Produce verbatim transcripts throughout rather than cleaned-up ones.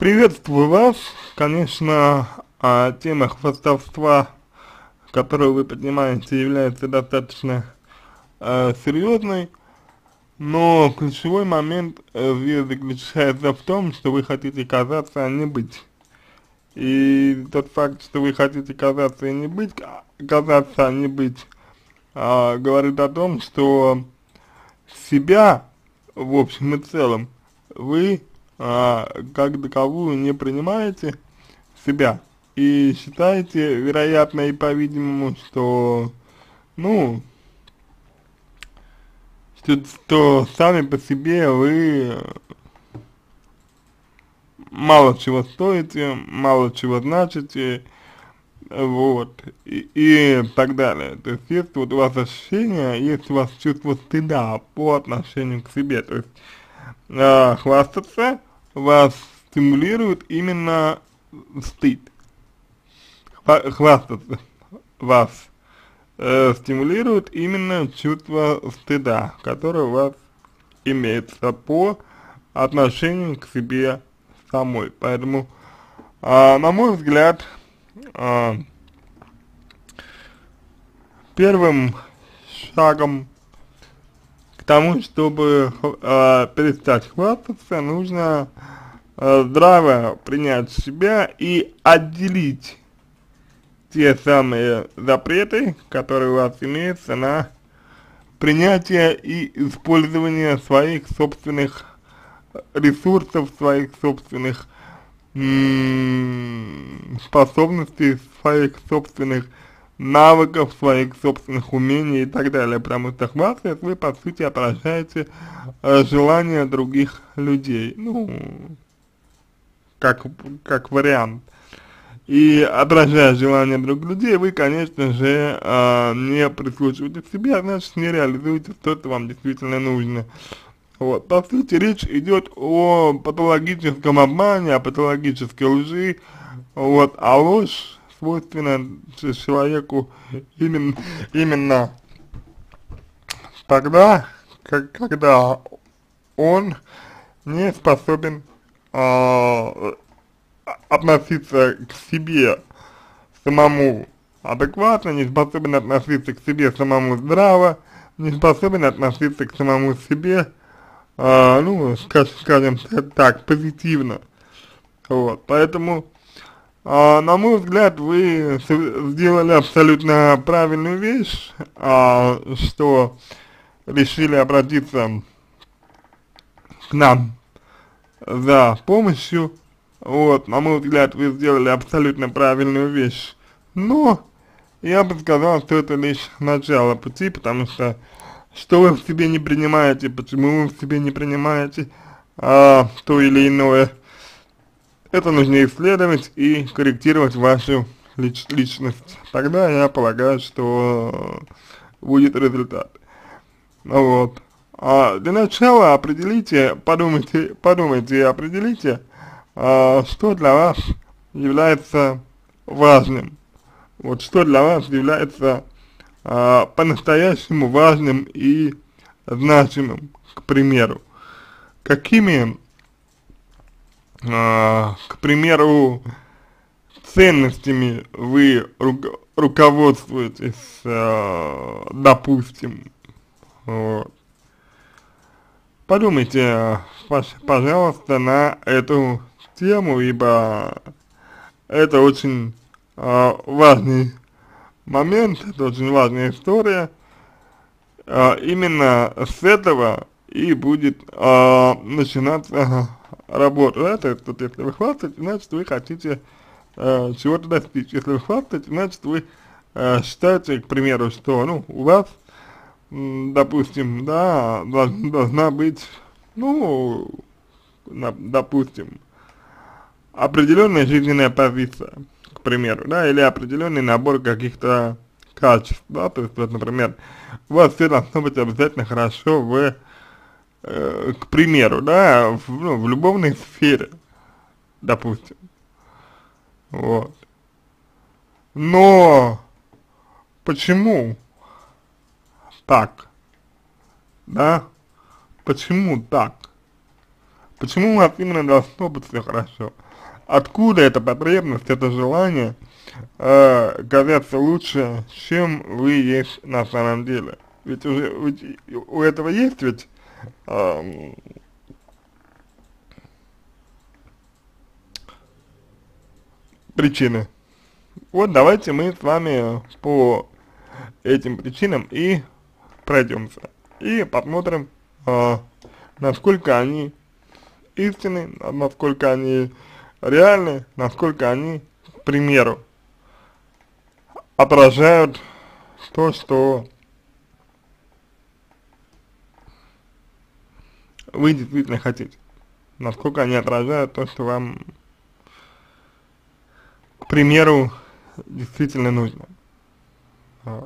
Приветствую вас. Конечно, а, тема хвастовства, которую вы поднимаете, является достаточно а, серьезной, но ключевой момент э, здесь заключается в том, что вы хотите казаться, а не быть. И тот факт, что вы хотите казаться и не быть, а- казаться, а не быть, а, говорит о том, что себя, в общем и целом, вы а, как таковую не принимаете себя и считаете, вероятно и по-видимому, что, ну, что, что сами по себе вы мало чего стоите, мало чего значите, вот, и, и так далее. То есть есть вот у вас ощущение, есть у вас чувство стыда по отношению к себе. То есть э, хвастаться вас стимулирует именно стыд. Хва- хвастаться вас э, стимулирует именно чувство стыда, которое у вас имеется по отношению к себе самой. Поэтому, а, на мой взгляд, а, первым шагом к тому, чтобы а, перестать хвастаться, нужно а, здраво принять себя и отделить те самые запреты, которые у вас имеются на принятие и использование своих собственных ресурсов, своих собственных м, способностей, своих собственных навыков, своих собственных умений и так далее. Потому что хвастаясь, вы по сути отражаете э, желания других людей. Ну, как, как вариант. И отражая желания других людей, вы, конечно же, э, не прислушиваетесь к себе, а значит не реализуете то, что вам действительно нужно. Вот, по сути, речь идет о патологическом обмане, о патологической лжи, вот, а ложь свойственна человеку именно, именно тогда, как, когда он не способен а, относиться к себе самому адекватно, не способен относиться к себе самому здраво, не способен относиться к самому себе, а, ну, скажем, скажем так, позитивно. Вот, поэтому, а, на мой взгляд, вы с- сделали абсолютно правильную вещь, а, что решили обратиться к нам за помощью. Вот, на мой взгляд, вы сделали абсолютно правильную вещь. Но я бы сказал, что это лишь начало пути, потому что что вы в себе не принимаете, почему вы в себе не принимаете а, то или иное, это нужно исследовать и корректировать вашу лич личность. Тогда я полагаю, что будет результат. Ну вот. А для начала определите, подумайте, подумайте и определите, а, что для вас является важным. Вот что для вас является а, по-настоящему важным и значимым, к примеру. Какими, а, к примеру, ценностями вы ру руководствуетесь, а, допустим, вот. Подумайте, пож пожалуйста, на эту тему, ибо это очень а, важный момент, это очень важная история. А, именно с этого и будет а, начинаться работа. Да? То есть, вот, если вы хвастаете, значит вы хотите а, чего-то достичь. Если вы хвастаете, значит вы а, считаете, к примеру, что ну, у вас, м, допустим, да, должна, должна быть, ну, на, допустим, определенная жизненная позиция, к примеру, да, или определенный набор каких-то качеств, да, то есть, вот, например, у вас все должно быть обязательно хорошо в, э, к примеру, да, в, ну, в любовной сфере, допустим, вот. Но почему так, да, почему так? Почему у вас именно должно быть все хорошо? Откуда эта потребность, это желание э, казаться лучше, чем вы есть на самом деле? Ведь уже ведь у этого есть ведь э, причины. Вот давайте мы с вами по этим причинам и пройдемся. И посмотрим, э, насколько они истинны, насколько они реальны, насколько они, к примеру, отражают то, что вы действительно хотите. Насколько они отражают то, что вам, к примеру, действительно нужно. Вот.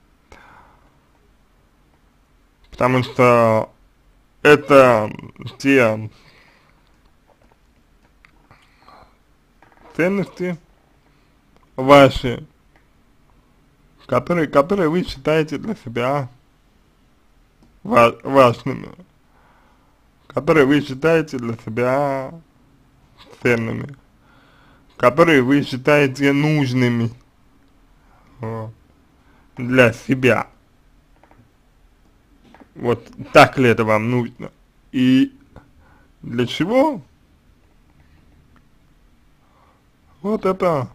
Потому что это те ценности ваши, которые, которые вы считаете для себя ва важными, которые вы считаете для себя ценными, которые вы считаете нужными вот, для себя. Вот так ли это вам нужно? И для чего? Вот это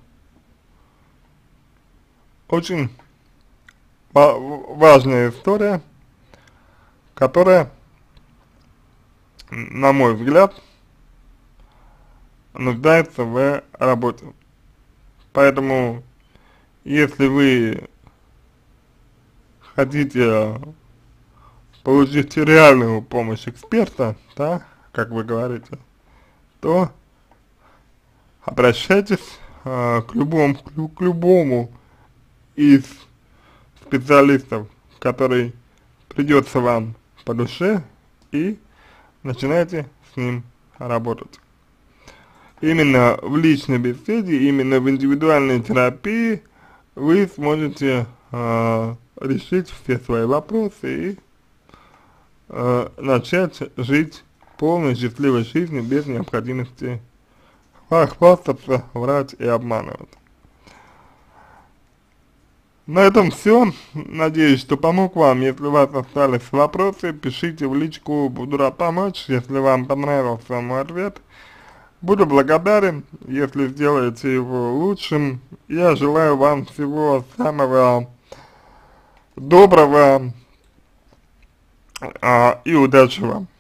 очень ва важная история, которая, на мой взгляд, нуждается в работе. Поэтому, если вы хотите получить реальную помощь эксперта, да, как вы говорите, то обращайтесь э, к любому, к, к любому из специалистов, который придется вам по душе, и начинайте с ним работать. Именно в личной беседе, именно в индивидуальной терапии вы сможете э, решить все свои вопросы и э, начать жить полной счастливой жизнью без необходимости хвастаться, врать и обманывать. На этом все. Надеюсь, что помог вам. Если у вас остались вопросы, пишите в личку, буду рад помочь. Если вам понравился мой ответ, буду благодарен, если сделаете его лучшим. Я желаю вам всего самого доброго а, и удачи вам.